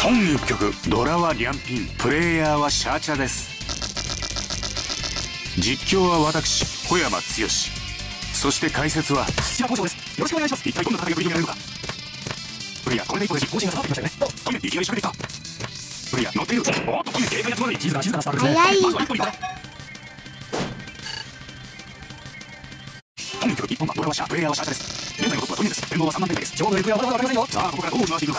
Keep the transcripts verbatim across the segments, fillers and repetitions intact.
本一曲ドラはリャンピン、プレイヤーはシャーチャです。実況は私小山剛、そして解説は土屋幸翔です。よろしくお願いします。一体どんな戦いを繰り広げられるか。プレイヤーこれで一歩で更新が下がってきましたよね。トミいきなり仕掛けてきた。プレイヤー乗っている。おっとトミ警戒がつまり静かな静かなスタートですね。 早い。 まずは一歩に行った。トミ曲一本はドラはシャー、プレイヤーはシャーチャです。現在のトップはトミです。展望はさんばん手です。上部の行方はまだまだ分かりませんよ。さあここからどう回していくのか。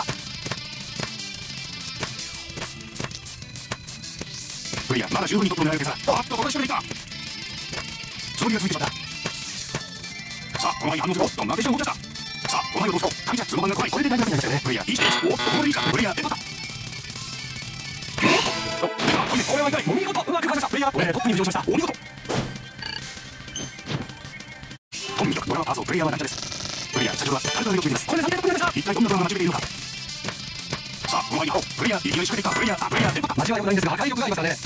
プレイヤーまだ十分にトップを狙えるけどさ、おっとここで仕掛けていた。つもりがついてしまった。さあこの前に反応する。どんな手順を持ち出した。さあこの前をどうすると神社角番が怖い。これで大丈夫になりましたよね。プレイヤーいいです。おっとここでいいか。プレイヤー出た。おっこれはいかない。お見事うまくかせた。プレイヤーこれでトップに浮上しました。お見事。トミードラはパーソー、プレイヤーはランチャです。プレイヤー先ほどはタルタルを決めます。これでさんてんトップになりました。一体どんなドラマが待ち受けているのか。さあこの前にプレイヤーいきなり仕掛けていった。プレイヤーあプレイヤー出た。間違いはないんですが破壊力がありますからね。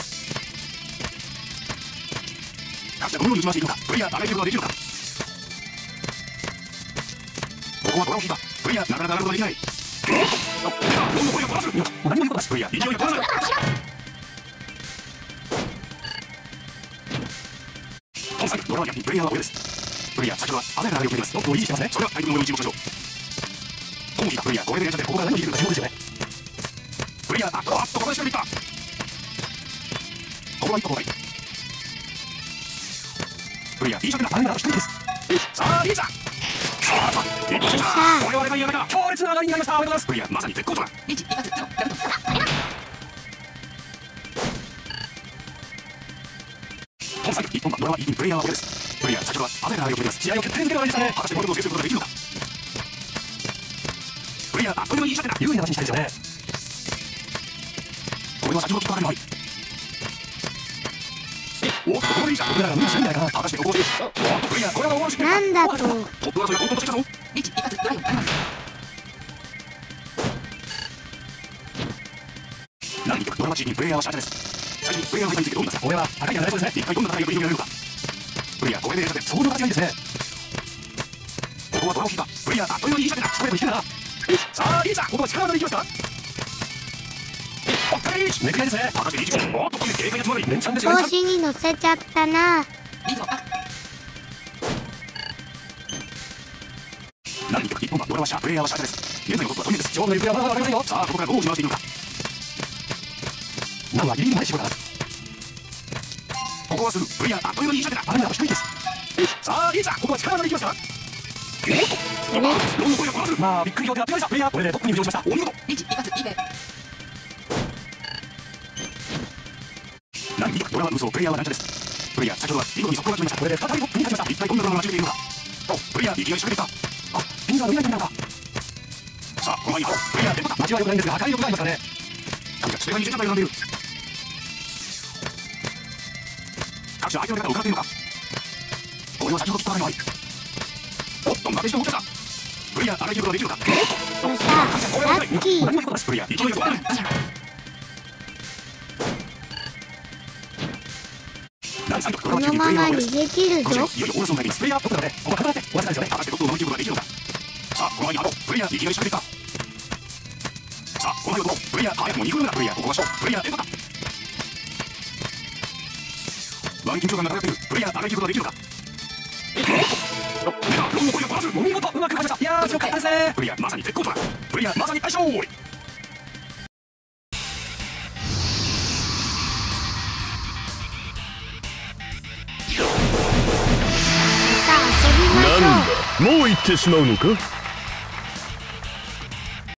各社どのように打ち回しているのか。プレイヤー上げることができるのか。ここはドラを引いた。プレイヤーなかなか上がることができない。おっどんどん声が飛ばす。何も言うことなし。プレイヤー勢いが飛ばす。本作ドラは逆にプレイヤーは上です。プレイヤー先ほどは鮮やかな上を決めます。トップを維持してますね。それは相手の上を注目しましょう。トモキがプレイヤーこれで連射でここから何をできるか注目ですよね。プレイヤーあっとあっとここで仕掛けていった。ここは一歩後退。プレイヤーいいショットだ。あれなら一人です。さあリーチだ。さあさあ一歩した。これはレバイヤーだ。強烈な上がりになりました。おめでとうございます。プレイヤーまさに絶好調だ。リーチ一発ゼロやると。本作一本はドラはイーピン、プレイヤーは上です。プレイヤー先ほどは鮮やかな上を決めます。試合を決定づけるわけでしたね。果たしてポイントを制することができるのか。プレイヤーあっという間にいいショットだ。有利な話にしたいですよね。これは先ほどキック上がりの範囲。おっとここでいいじゃん。僕らが無理しないんじゃないかな。果たしてここでおっとプレイヤーこれは大物してなんだとトップ争いがトントンとしてきたぞ。リーチ一発ドライブ何曲ドラマチームプレイヤーはシャーチャです。最初にプレイヤーの配下についてどう見ますか。これは赤いにはなりそうですね。一体どんな戦いが繰り広げられるのか。プレイヤーこれで連射で相当勝ちがいいですね。ここはドラを引いた。プレイヤーあっという間にいいシャーチャだ。ストレート引けるな。さあリーチだ。ここは力技でいきますか。おっかりリーチめくりですね。果たしてリーチもおっとこれ警戒がつまり連チャンですよ。 調子に乗せちゃったな。 リード何曲一本はドラはシャー、プレイヤーはシャーチャです。現在のトップはトミーです。上部の行方はまだまだ分かりませんよ。さあここからどう打ち回していくのか。なんはギリギリまで絞るかな。ここはすぐプレイヤーあっという間にいいシャーチャだ。あれなら一人です。さあリーチだ。ここは力技でいきますか。おっとどんどん声がこなす。まあびっくり仰天がってました。プレイヤーこれでトップに浮上しました。お見事。リーチ一発いいね。何曲ドラは嘘、プレイヤーはランチャです。プレイヤー先ほどは見事に速攻が決めました。これで再びトップに立ちました。一体どんなドラマが待ち受けているのか。おプレイヤーいきなり仕掛けていった。あピンザーの上になるのか。さあこの前にプレイヤー出た。間違いよくないんですが破壊力がありますからね。神が捨てがに全体を選んでいる。各社相手の出方を伺っているのか。これは先ほど切ったばかりの愛。おっとなでしこを受けた。プレイヤー荒い切ることができるのか。 よっしゃラッキー。 何もいいことです。プレイヤー勢いが止まらない。 このまま逃げ切るぞ。 いよいよオーラスを投げます。プレイヤートップなのでここは固まって終わらせないですよね。果たしてトップを守りきることができるのか。さあこの前にあとプレイヤーいきなり仕掛けていった。さあこの前をどうプレイヤー早くもに軍だ。プレイヤーここは勝負。プレイヤーエンドだ。ワン緊張感が漂っている。プレイヤー上げきることができるのか。ロンの声がこなす。お見事うまく勝ちました。いやー強かったですね。プレイヤーまさに絶好調だ。プレイヤーまさに大勝利。 また遊びましょう。 なんだもう行ってしまうのか。